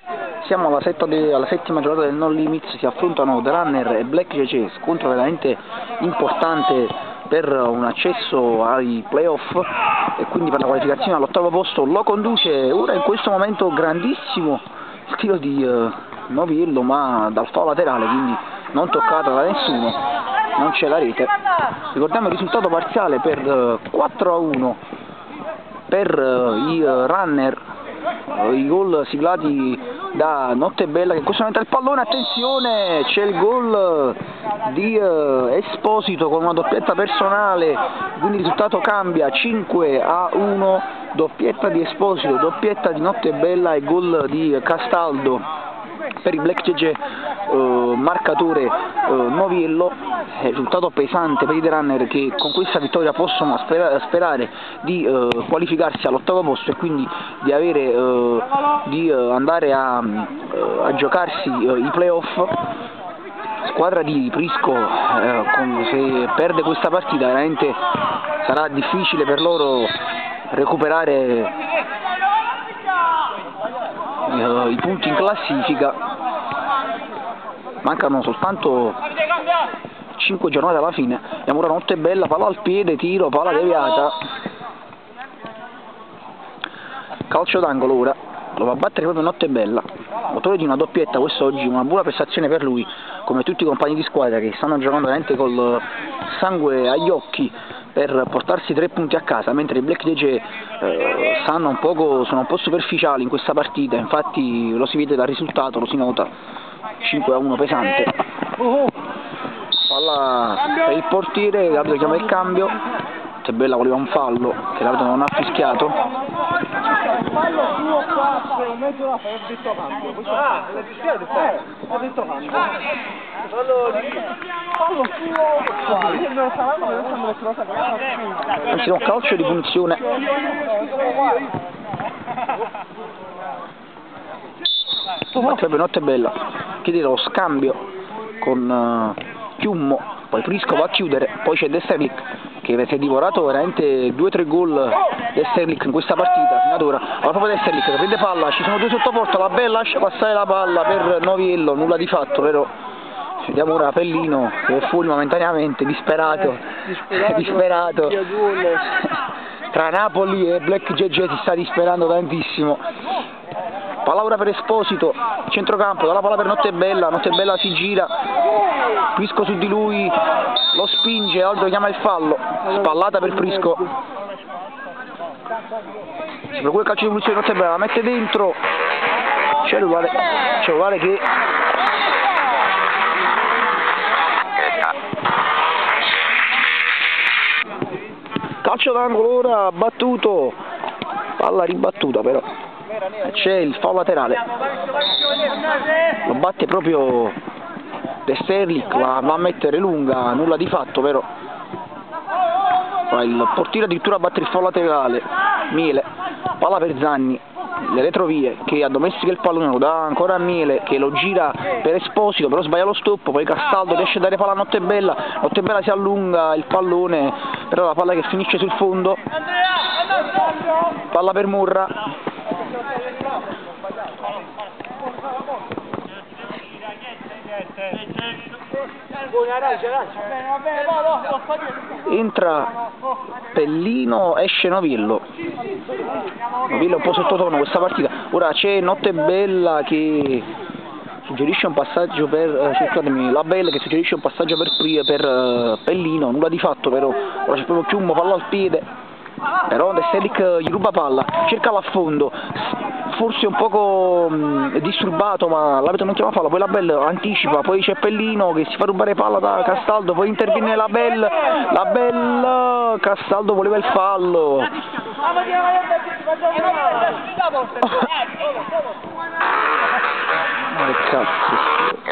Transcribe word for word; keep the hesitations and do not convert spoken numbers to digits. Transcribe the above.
Siamo alla, alla settima giornata del No Limits, si affrontano The Runner e Black J J, scontro veramente importante per un accesso ai playoff e quindi per la qualificazione all'ottavo posto. Lo conduce ora in questo momento grandissimo il tiro di uh, Noviello, ma dal fallo laterale, quindi non toccata da nessuno, non c'è la rete. Ricordiamo il risultato parziale per uh, quattro a uno per uh, i uh, Runner, uh, i gol siglati da Nottebella, che in questo momento ha il pallone. Attenzione, c'è il gol di uh, Esposito con una doppietta personale, quindi il risultato cambia, cinque a uno, doppietta di Esposito, doppietta di Nottebella e gol di Castaldo per i Black J J, uh, marcatore uh, Noviello. È risultato pesante per i The Runner, che con questa vittoria possono spera sperare di uh, qualificarsi all'ottavo posto e quindi di, avere, uh, di uh, andare a, uh, a giocarsi uh, i playoff. Squadra di Prisco, uh, con, se perde questa partita veramente sarà difficile per loro recuperare uh, i punti in classifica. Mancano soltanto cinque giornate alla fine. Abbiamo ora Nottebella, palla al piede, tiro, palla deviata, calcio d'angolo. Ora lo va a battere proprio Nottebella, autore di una doppietta quest'oggi, una buona prestazione per lui, come tutti i compagni di squadra che stanno giocando veramente col sangue agli occhi per portarsi tre punti a casa, mentre i Black J J eh, stanno un poco, sono un po' superficiali in questa partita. Infatti lo si vede dal risultato, lo si nota, cinque a uno pesante. Palla per il portiere, l'arbitro chiama il cambio. Nottebella voleva un fallo che l'arbitro non ha fischiato. Fallo suo qua, secondo me la fai, ho detto cambio. L'hai fischiato? Ho detto cambio. Fallo suo qua, io non stavamo pensando che cosa che Anzi no, calcio di punizione. Proprio Nottebella chiede lo scambio con uh, Chiummo, poi Prisco va a chiudere, poi c'è Desterlik che si è divorato veramente due tre gol. Desterlik in questa partita fino ad ora. Ora proprio Desterlik che prende palla, ci sono due sotto porta, la Bella lascia passare la palla per Noviello, nulla di fatto, però vediamo ora Pellino che è fuori momentaneamente, disperato, eh, disperato, disperato. Tra Napoli e Black J J si sta disperando tantissimo. Palla ora per Esposito, centrocampo, dalla palla per Nottebella, Nottebella si gira, Prisco su di lui, lo spinge, Aldo chiama il fallo, spallata per Prisco. Si procura il calcio di punizione, Nottebella la mette dentro, cellulare, cellulare che... Calcio d'angolo ora, battuto, palla ribattuta però. C'è il fallo laterale, lo batte proprio Desterlik, la va a mettere lunga, nulla di fatto però. Il portiere addirittura batte il fallo laterale. Miele, palla per Zanni, le retrovie che addomestica il pallone, lo dà ancora a Miele che lo gira per Esposito, però sbaglia lo stop, poi Castaldo riesce a dare palla a Nottebella, Nottebella si allunga il pallone, però la palla che finisce sul fondo. Palla per Murra, entra Pellino, esce Noviello. Noviello è un po' sottotono questa partita. Ora c'è Nottebella che suggerisce un passaggio per eh, scusatemi, la Bella che suggerisce un passaggio per, per uh, Pellino, nulla di fatto però. Ora c'è proprio Chiummo, palla al piede, però Desterlik gli ruba palla, cerca l'affondo, forse un poco mh, disturbato, ma l'arbitro non chiama fallo, poi la Bella anticipa, poi c'è Pellino che si fa rubare palla da Castaldo, poi interviene la Bella, la Bella, Castaldo voleva il fallo. Oh, che cazzo.